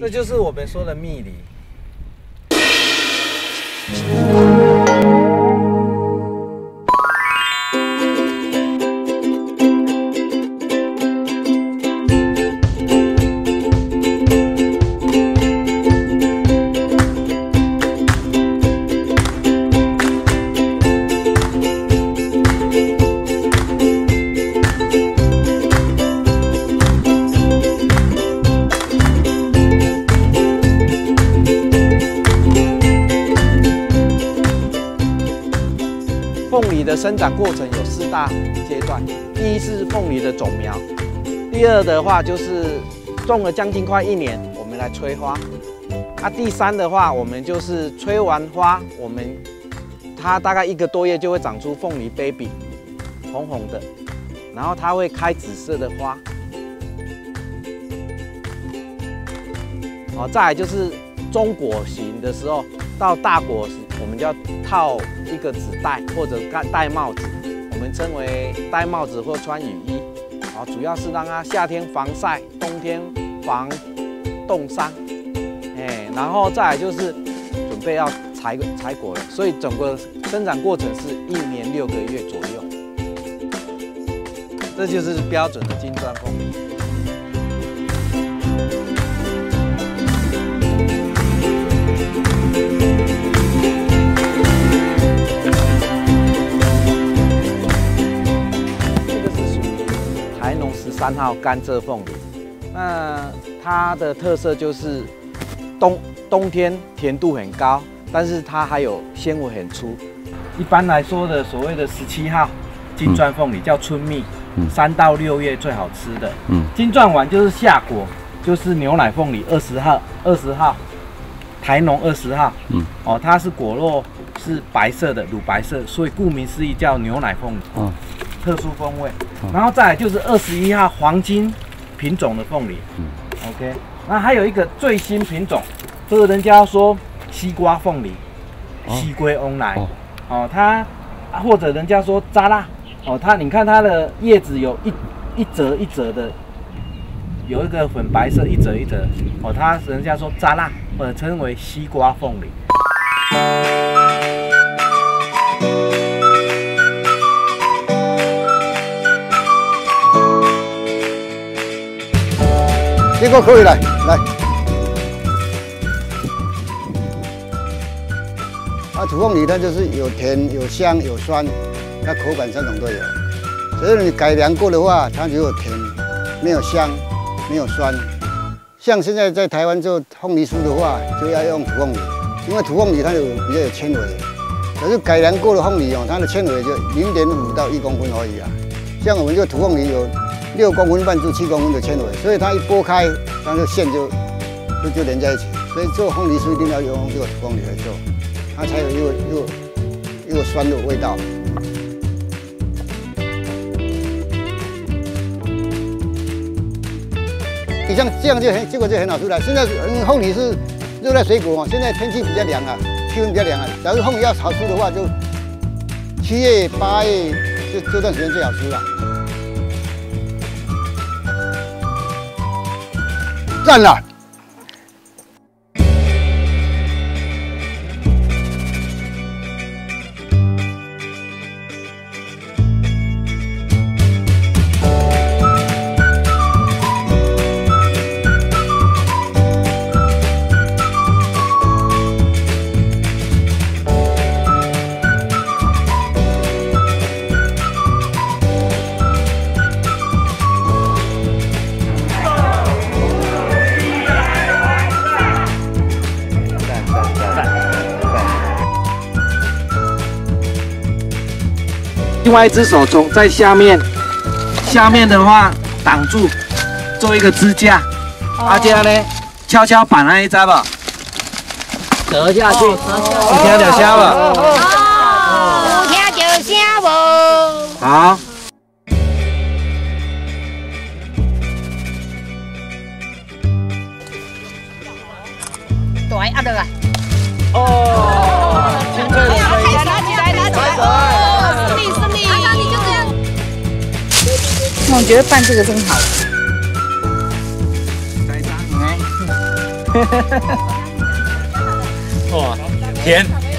这就是我们说的蜜梨。凤梨的生长过程有4大阶段，第一是凤梨的种苗，第二的话就是种了将近快1年，我们来催花，第三的话我们就是催完花，它大概1个多月就会长出凤梨 baby， 红红的，然后它会开紫色的花，再来就是中果型的时候，到大果时我们就要套一个纸袋或者戴帽子，我们称为戴帽子或穿雨衣，主要是让它夏天防晒，冬天防冻伤，然后再来就是准备要采果了，所以整个生长过程是1年6个月左右，这就是标准的金钻凤梨。13号甘蔗凤梨，那它的特色就是冬天甜度很高，但是它还有纤维很粗。一般来说的所谓的17号金钻凤梨叫春蜜，3到6月最好吃的。金钻丸就是夏果，就是牛奶凤梨20号，台农20号。它是果肉是白色的，乳白色，所以顾名思义叫牛奶凤梨。特殊风味，然后再来就是21号黄金品种的凤梨，OK， 那还有一个最新品种，这个人家说西瓜凤梨，西瓜翁来，它或者人家说扎拉，你看它的叶子有一折一折的，有一个粉白色一折一折，它人家说扎拉，或者称为西瓜凤梨。 这个可以来。土凤梨它就是有甜、有香、有酸，它口感3种都有。所以你改良过的话，它只有甜，没有香，没有酸。像现在在台湾做凤梨酥的话，就要用土凤梨，因为土凤梨它比较有纤维。可是改良过的凤梨它的纤维就0.5到1公分而已啊。像我们这个土凤梨有6公分半至7公分的纤维，所以它一剥开，它的线就连在一起。所以做凤梨酥一定要用这个土凤梨来做，它才有一个酸的味道。你像这样结果就很好出来。现在凤梨是热带水果现在天气比较凉啊，气温比较凉啊。假如凤梨要好出的话，就7月、8月这段时间最好吃了。赞了！另外一只手从在下面的话挡住，做一个支架。这样呢，跷跷板那一扎吧，折下去，有听到声无？ 有听到声无？ 好。 对，压落来。 清脆的声音。 拿起来。顺利。你就这样。我觉得办这个真好。 盖章， 哇，甜。